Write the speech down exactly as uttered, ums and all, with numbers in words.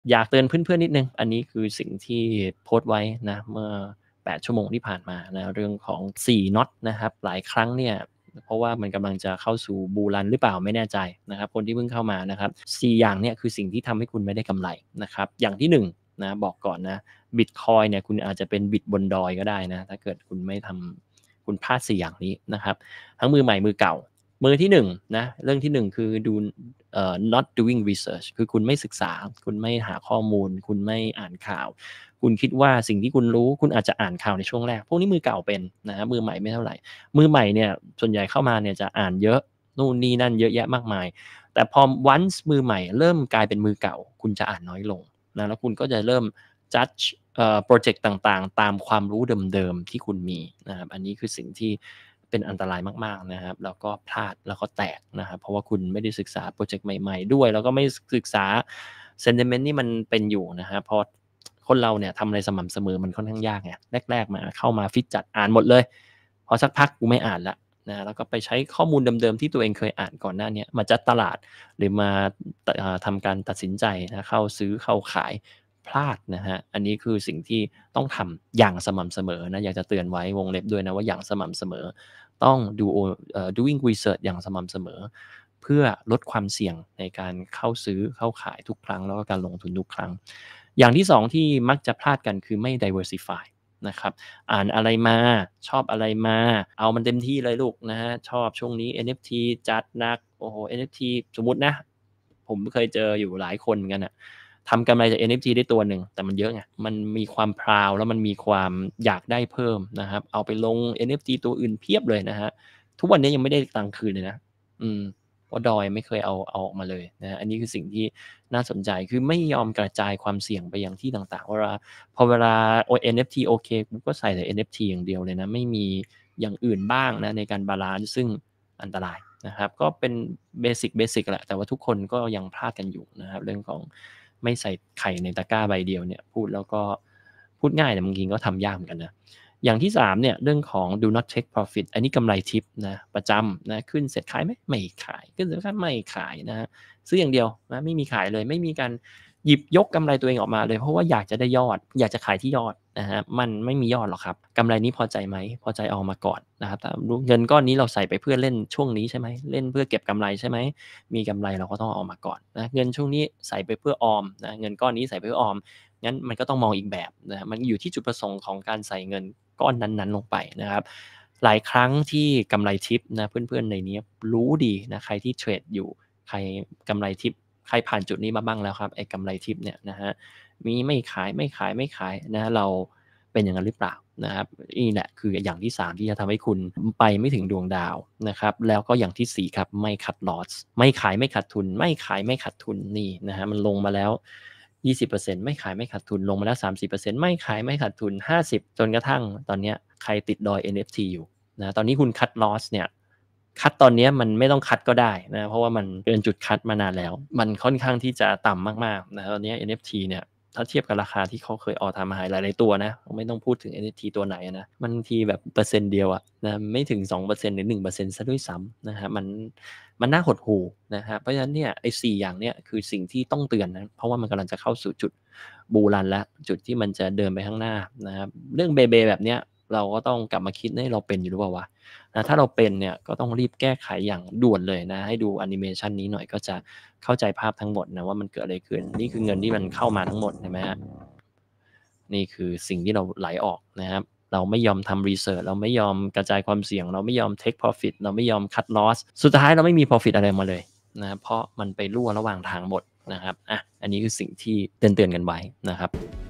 อยากเตือนเพื่อนๆนิดหนึ่งอันนี้คือสิ่งที่โพสต์ไว้นะเมื่อแปดชั่วโมงที่ผ่านมานะเรื่องของสี่น็อตนะครับหลายครั้งเนี่ยเพราะว่ามันกำลังจะเข้าสู่ Bull Run หรือเปล่าไม่แน่ใจนะครับคนที่เพิ่งเข้ามานะครับสี่อย่างเนี่ยคือสิ่งที่ทำให้คุณไม่ได้กำไรนะครับอย่างที่หนึ่งนะบอกก่อนนะบิตคอยน์เนี่ยคุณอาจจะเป็นบิตบนดอยก็ได้นะถ้าเกิดคุณไม่ทำคุณพลาดสี่อย่างนี้นะครับทั้งมือใหม่มือเก่ามือที่หนึ่งนะเรื่องที่หนึ่งคือดูเอ่อ not doing research คือคุณไม่ศึกษาคุณไม่หาข้อมูลคุณไม่อ่านข่าวคุณคิดว่าสิ่งที่คุณรู้คุณอาจจะอ่านข่าวในช่วงแรกพวกนี้มือเก่าเป็นนะครับมือใหม่ไม่เท่าไรมือใหม่เนี่ยส่วนใหญ่เข้ามาเนี่ยจะอ่านเยอะนู่นนี่นั่นเยอะแยะมากมายแต่พอ once มือใหม่เริ่มกลายเป็นมือเก่าคุณจะอ่านน้อยลงนะแล้วคุณก็จะเริ่ม judge เอ่อพรอเจกต์ต่างๆตามความรู้เดิมๆที่คุณมีนะครับอันนี้คือสิ่งที่เป็นอันตรายมากๆนะครับแล้วก็พลาดแล้วก็แตกนะครับเพราะว่าคุณไม่ได้ศึกษาพรอเจกต์ใหม่ๆด้วยแล้วก็ไม่ศึกษา sentiment ที่มันเป็นอยู่นะครับเพราะคนเราเนี่ยทำอะไรสม่ำเสมอมันค่อนข้างยากไงแรกๆมาเข้ามาฟิตจัดอ่านหมดเลยพอสักพักกูไม่อ่านแล้วนะแล้วก็ไปใช้ข้อมูลเดิมๆที่ตัวเองเคยอ่านก่อนหน้าเนี้ยมาจัดตลาดหรือมาตอ่าทำการตัดสินใจนะเข้าซื้อเข้าขายพลาดนะครับอันนี้คือสิ่งที่ต้องทำอย่างสม่ำเสมอนะอยากจะเตือนไว้วงเล็บด้วยนะว่าอย่างสม่ำเสมอต้องดูโอเอ่อ doing research อย่างสม่ำเสมอเพื่อลดความเสี่ยงในการเข้าซื้อเข้าขายทุกครั้งแล้วก็การลงทุนทุกครั้งอย่างที่สองที่มักจะพลาดกันคือไม่ diversify นะครับอ่านอะไรมาชอบอะไรมาเอามันเต็มที่เลยลูกนะครับชอบช่วงนี้ เอ็น เอฟ ที จัดหนักโอ้โฮ เอ็น เอฟ ที สมมุตินะผมเคยเจออยู่หลายคนเหมือนกันน่ะทำกำไรจาก เอ็น เอฟ ที ได้ตัวหนึ่งแต่มันเยอะไงมันมีความ proud แล้วมันมีความอยากได้เพิ่มนะครับเอาไปลง เอ็น เอฟ ที ตัวอื่นเพียบเลยนะครับทุกวันนี้ยังไม่ได้ตังค์คืนเลยนะอืมเพราะดอยไม่เคยเอาเอาออกมาเลยนะครับอันนี้คือสิ่งที่น่าสนใจคือไม่ยอมกระจายความเสี่ยงไปยังที่ต่างๆเวลาพอเวลาโอ เอ็น เอฟ ที โอเคกูก็ใส่แต่ เอ็น เอฟ ที อย่างเดียวเลยนะไม่มีอย่างอื่นบ้างนะในการบาลันซ์ซึ่งอันตรายนะครับก็เป็นเบสิกเบสิกแหละแต่ว่าทุกคนก็ยังพลาดกันอยู่นะครับเรื่องของไม่ใส่ไข่ในตะกร้าใบเดียวเนี่ยพูดแล้วก็พูดง่ายแต่บางทีก็ทำยากเหมือนกันนะอย่างที่สามเนี่ยเรื่องของ do not take profit อันนี้กำไรทิปนะประจำนะขึ้นเสร็จขายไหมไม่ขายขึ้นเสร็จไม่ขายนะครับซื้ออย่างเดียวนะไม่มีขายเลยไม่มีการหยิบยกกำไรตัวเองออกมาเลยเพราะว่าอยากจะได้ยอดอยากจะขายที่ยอดนะครับมันไม่มียอดหรอกครับกำไรนี้พอใจไหมพอใจเอามาก่อนนะครับแต่เงินก้อนนี้เราใส่ไปเพื่อเล่นช่วงนี้ใช่ไหมเล่นเพื่อเก็บกำไรใช่ไหมมีกำไรเราก็ต้องเอาออกมาก่อนนะเงินช่วงนี้ใส่ไปเพื่อออมนะเงินก้อนนี้ใส่ไปเพื่อออมงั้นมันก็ต้องมองอีกแบบนะครับมันอยู่ที่จุดประสงค์ของการใส่เงินก้อนนั้นๆลงไปนะครับหลายครั้งที่กำไรทิปนะเพื่อนๆในนี้รู้ดีนะใครที่เทรดอยู่ใครกำไรทิปใครผ่านจุดนี้มาบ้างแล้วครับไอ้กำไรทิปเนี่ยนะฮะมีไม่ขายไม่ขายไม่ขายนะเราเป็นอย่างนั้นหรือเปล่านะครับนี่แหละคืออย่างที่สามที่จะทำให้คุณไปไม่ถึงดวงดาวนะครับแล้วก็อย่างที่สี่ครับไม่ cut loss ไม่ขายไม่ขาดทุนไม่ขายไม่ขาดทุนนี่นะครับมันลงมาแล้วยี่สิบเปอร์เซ็นต์ไม่ขายไม่ขาดทุนลงมาแล้วสามสิบเปอร์เซ็นต์ไม่ขายไม่ขาดทุนห้าสิบจนกระทั่งตอนเนี้ยใครติดดอย เอ็น เอฟ ที อยู่นะตอนนี้คุณ cut loss เนี่ย คัดตอนนี้มันไม่ต้องคัดก็ได้นะเพราะว่ามันเกินจุดคัดมานานแล้วมันค่อนข้างที่จะต่ำมากๆนะตอนนี้ เอ็น เอฟ ที เนี่ยถ้าเทียบกับราคาที่เขาเคย all time high หลายๆตัวนะไม่ต้องพูดถึง เอ็น เอฟ ที ตัวไหนนะมันทีแบบเปอร์เซ็นต์เดียวอะนะไม่ถึง สองเปอร์เซ็นต์ หรือ หนึ่งเปอร์เซ็นต์ ซะด้วยซ้ำนะครับมันมันน่าหดหู่นะครับเพราะฉะนั้นเนี่ยไอ้สี่อย่างเนี้ยคือสิ่งที่ต้องเตือนนะเพราะว่ามันกำลังจะเข้าสู่จุดบูรันแล้วจุดที่มันจะเดินไปข้างหน้านะครับเรื่องเบเบแบบเนี้ยเราก็ต้องกลับมาคิดเอ๊ะเราเป็นอยู่หรือเปล่าวะ นะถ้าเราเป็นเนี่ยก็ต้องรีบแก้ไขอย่างด่วนเลยนะให้ดูแอนิเมชันนี้หน่อยก็จะเข้าใจภาพทั้งหมดนะว่ามันเกิดอะไรขึ้นนี่คือเงินที่มันเข้ามาทั้งหมดเห็นไหมฮะนี่คือสิ่งที่เราไหลออกนะครับเราไม่ยอมทำ research เราไม่ยอมกระจายความเสี่ยงเราไม่ยอม take profit เราไม่ยอม cut loss สุดท้ายเราไม่มี profit อะไรมาเลยนะเพราะมันไปรั่วระหว่างทางหมดนะครับอ่ะอันนี้คือสิ่งที่เตือนๆกันไว้นะครับ